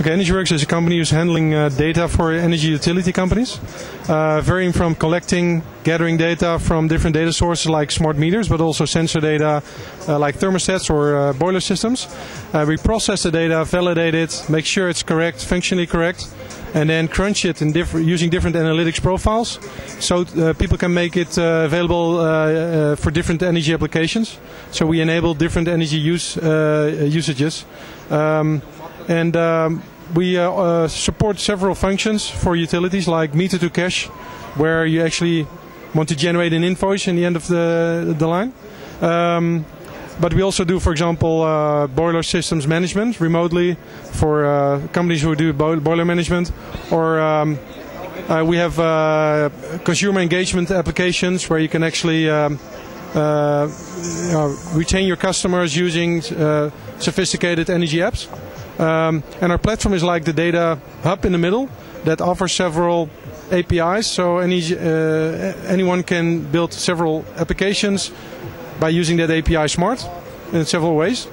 Okay, EnergyWorks is a company who's handling data for energy utility companies, varying from collecting, gathering data from different data sources like smart meters, but also sensor data like thermostats or boiler systems. We process the data, validate it, make sure it's correct, functionally correct, and then crunch it in using different analytics profiles, so people can make it available for different energy applications. So we enable different energy usages. We support several functions for utilities like meter to cash, where you actually want to generate an invoice in the end of the line. But we also do, for example, boiler systems management remotely for companies who do boiler management. Or we have consumer engagement applications where you can actually retain your customers using sophisticated energy apps. And our platform is like the data hub in the middle that offers several APIs, so anyone can build several applications by using that API smart in several ways.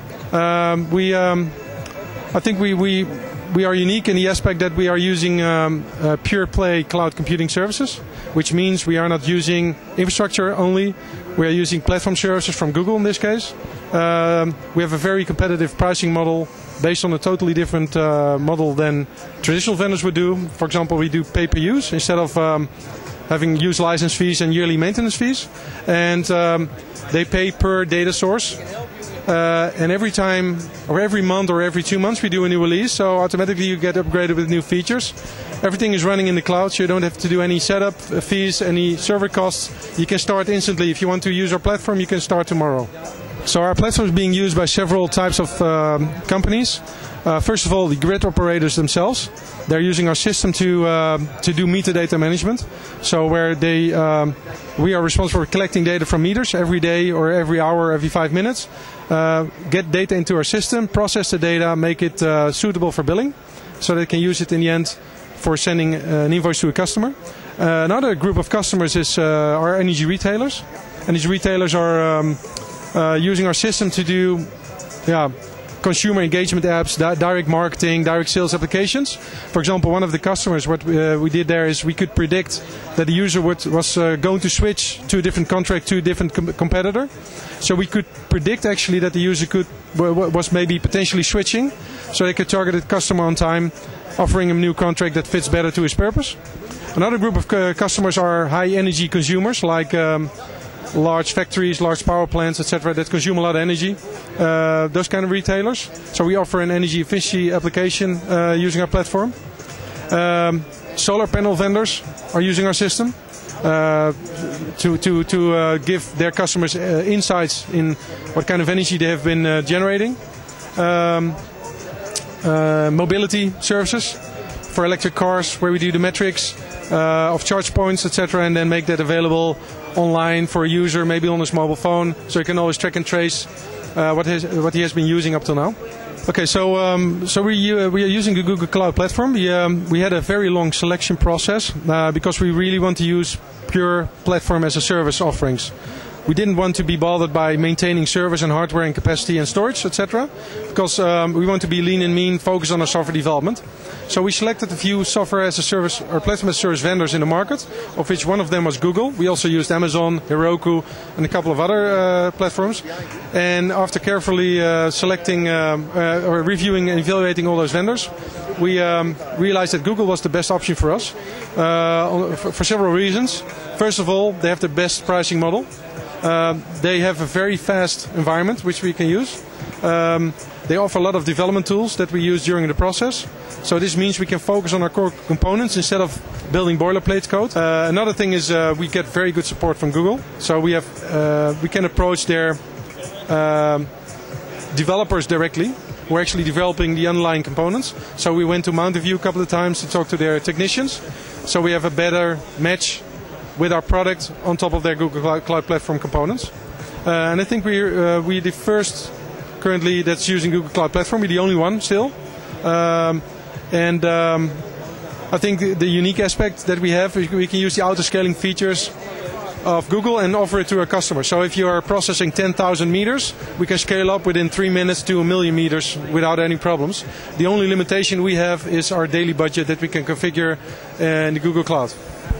I think we are unique in the aspect that we are using pure play cloud computing services, which means we are not using infrastructure only. We are using platform services from Google in this case. We have a very competitive pricing model based on a totally different model than traditional vendors would do. For example, we do pay-per-use instead of having use license fees and yearly maintenance fees. And they pay per data source. And every time, or every month, or every 2 months, we do a new release. So automatically you get upgraded with new features. Everything is running in the cloud, so you don't have to do any setup fees, any server costs. You can start instantly. If you want to use our platform, you can start tomorrow. So our platform is being used by several types of companies. First of all, the grid operators themselves. They're using our system to do meter data management. So where we are responsible for collecting data from meters every day or every hour, every 5 minutes. Get data into our system, process the data, make it suitable for billing, so they can use it in the end for sending an invoice to a customer. Another group of customers is our energy retailers. Energy retailers are using our system to do consumer engagement apps, direct marketing, direct sales applications. For example, one of the customers, what we did there is we could predict that the user was going to switch to a different contract to a different competitor. So we could predict actually that the user was maybe potentially switching, so they could target the customer on time, offering him a new contract that fits better to his purpose. Another group of customers are high energy consumers, like large factories, large power plants, etc., that consume a lot of energy. Those kind of retailers. So we offer an energy efficiency application using our platform. Solar panel vendors are using our system to give their customers insights in what kind of energy they have been generating. Mobility services for electric cars, where we do the metrics of charge points, etc., and then make that available online for a user, maybe on his mobile phone, so he can always track and trace what he has been using up till now. Okay, so we are using the Google Cloud Platform. We had a very long selection process because we really want to use pure platform as a service offerings. We didn't want to be bothered by maintaining servers and hardware and capacity and storage, etc., because we want to be lean and mean, focus on our software development. So we selected a few software as a service or platform as a service vendors in the market, of which one of them was Google. We also used Amazon, Heroku, and a couple of other platforms. And after carefully selecting or reviewing and evaluating all those vendors, we realized that Google was the best option for us for several reasons. First of all, they have the best pricing model. They have a very fast environment which we can use. They offer a lot of development tools that we use during the process. So this means we can focus on our core components instead of building boilerplate code. Another thing is we get very good support from Google. So we can approach their developers directly. We're actually developing the underlying components. So we went to Mountain View a couple of times to talk to their technicians. So we have a better match with our product on top of their Google Cloud Platform components. And I think we're the first currently that's using Google Cloud Platform. We're the only one still. I think the unique aspect that we have is we can use the auto-scaling features of Google and offer it to our customer. So if you are processing 10,000 meters, we can scale up within 3 minutes to 1 million meters without any problems. The only limitation we have is our daily budget that we can configure in the Google Cloud.